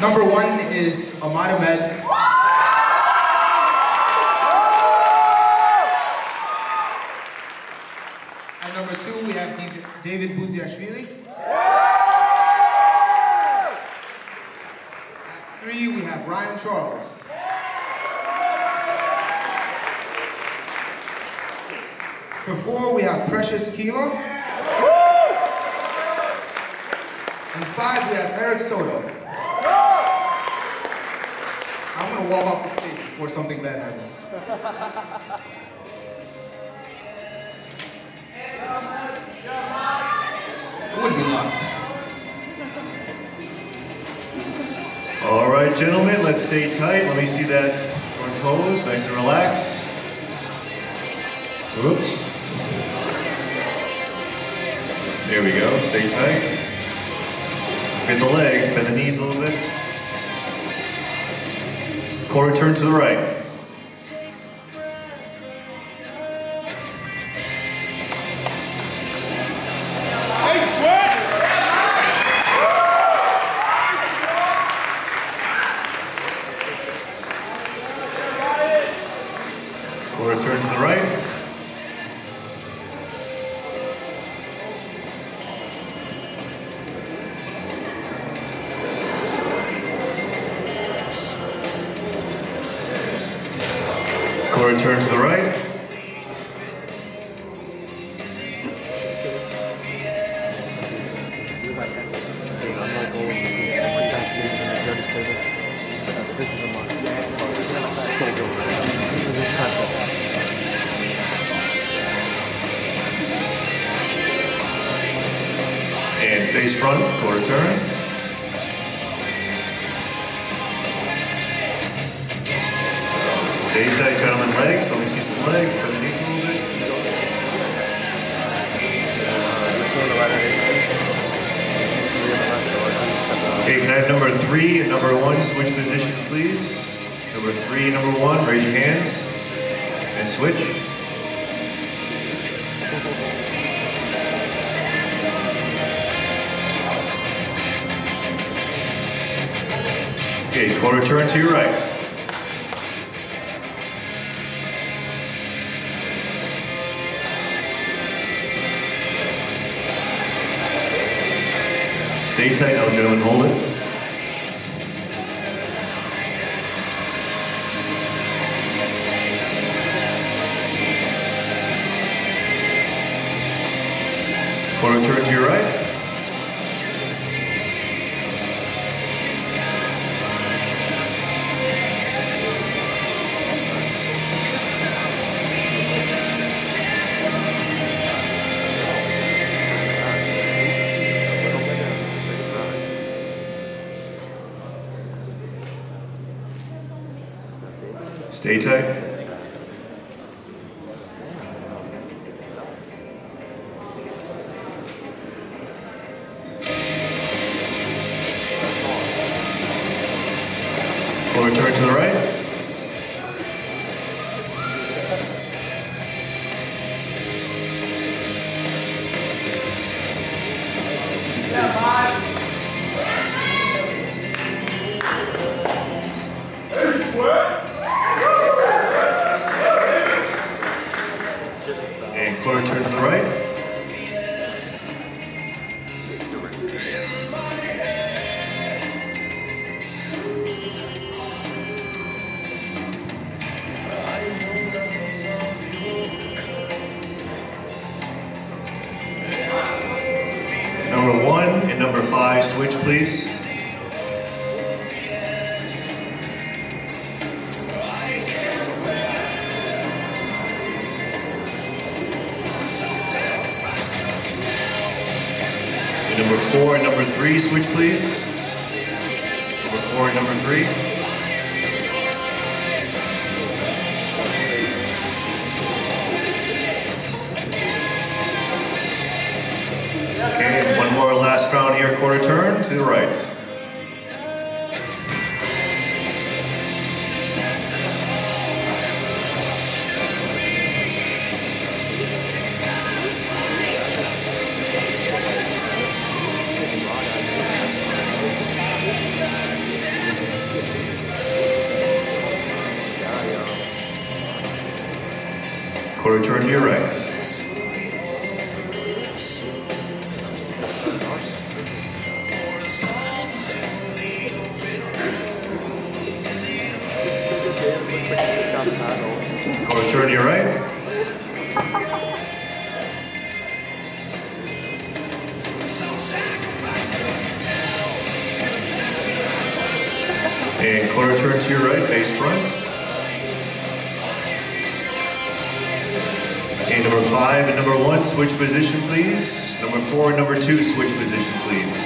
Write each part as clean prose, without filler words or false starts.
Number 1 is Ahmad Ahmed. At number 2, we have David Buziashvili. At 3, we have Ryan Charles. For 4, we have Precious Kima. And 5, we have Eric Soto. I'm gonna walk off the stage before something bad happens. It would be locked. All right, gentlemen, let's stay tight. Let me see that front pose, nice and relaxed. Oops. There we go, stay tight. Bend the legs, bend the knees a little bit. Quarter turn to the right. Quarter turn to the right. Quarter turn to the right. And face front, quarter turn. Stay tight, gentlemen. Legs. Let me see some legs. Bend the knees a little bit. Okay, can I have number 3 and number 1 switch positions, please? Number 3 and number 1, raise your hands and switch. Okay, quarter turn to your right. Stay tight now, gentlemen, hold it. Quarter turn to your right. Stay tight. Quarter turn to the right. And quarter turn to the right. Number 1 and number 5, switch please. Number 4 and number 3, switch please. Number 4 and number 3. Okay, one more last round here, quarter turn to the right. Quarter turn to your right. Quarter turn to your right. And quarter turn to your right, face front. And number 5 and number 1, switch position, please. Number 4 and number 2, switch position, please.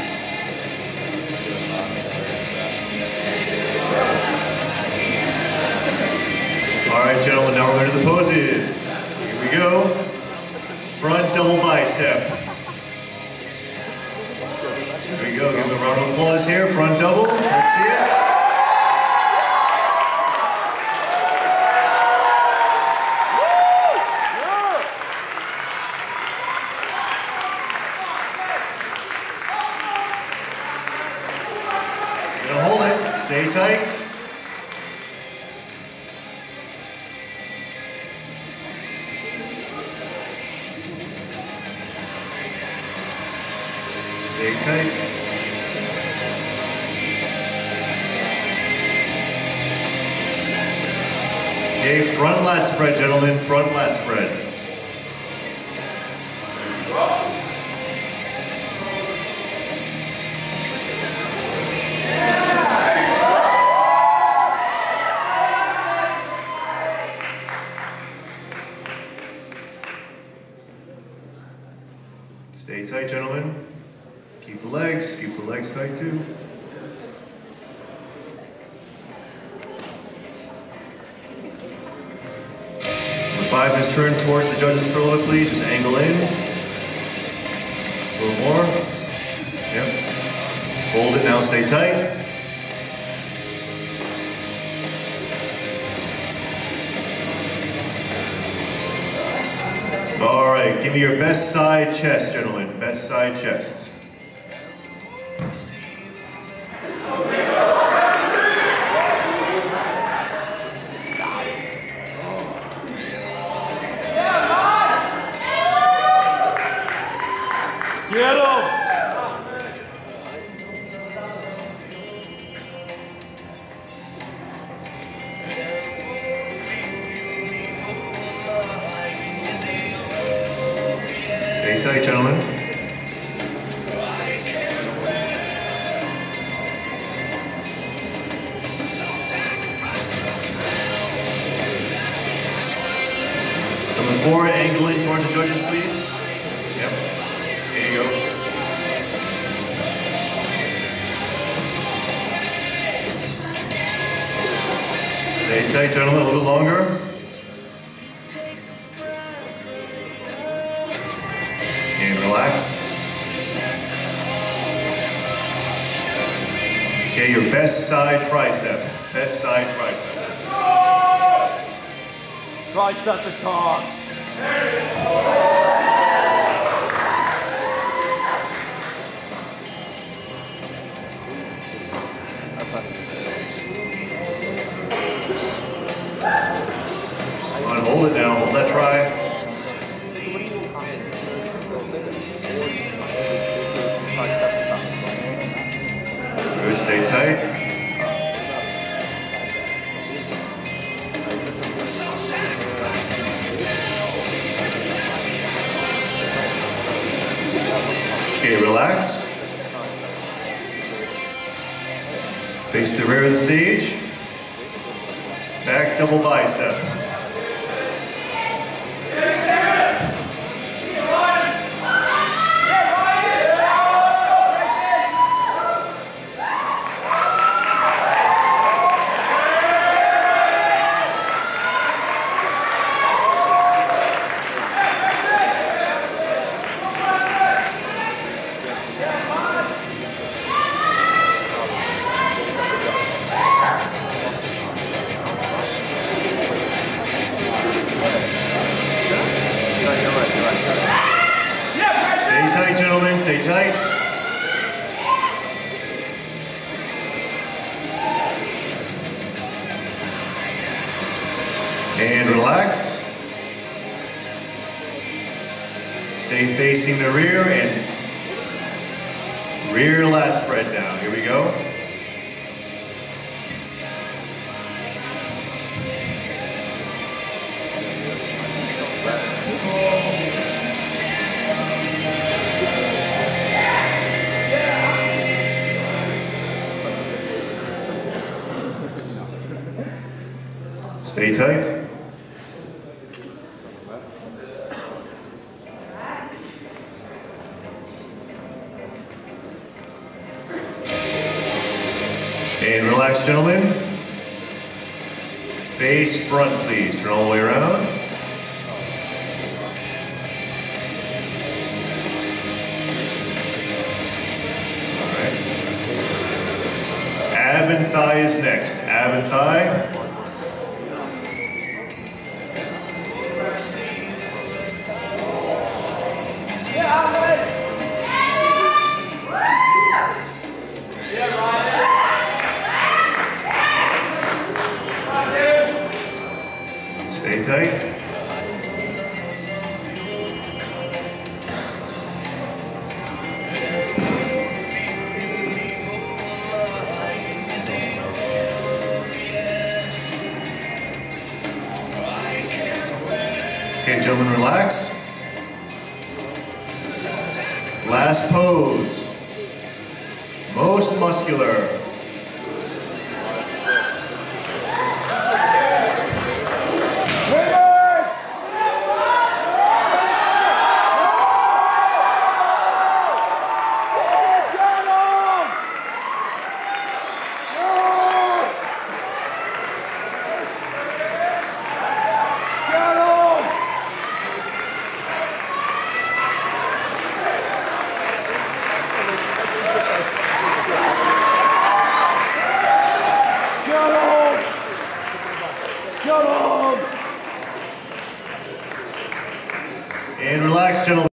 All right, gentlemen, now we're going to the poses. Here we go. Front double bicep. Here we go. Give them a round of applause here. Front double. Let's see it. Gonna hold it. Stay tight. Stay tight. Okay, front lat spread, gentlemen. Front lat spread. Stay tight, gentlemen. Keep the legs tight too. Number 5, just turn towards the judges for a little bit, please. Just angle in. A little more. Yep. Hold it now, stay tight. All right, give me your best side chest, gentlemen. Best side chest. Get him! Stay tight, gentlemen. Number 4, angle in towards the judges, please. Yep. There you go. Stay tight, gentlemen, a little longer. And relax. Okay, your best side tricep. Best side tricep. Tricep the toss. Come on, hold it now. Hold that try. Good, stay tight. Okay, relax. Face the rear of the stage. Back double bicep. Stay tight, gentlemen, stay tight. And relax. Stay facing the rear and rear lat spread now. Here we go. Stay tight. And relax, gentlemen. Face front, please. Turn all the way around. All right. Ab and thigh is next. Ab and thigh. Stay tight. Okay, gentlemen, relax. Last pose. Most muscular. And relax, gentlemen.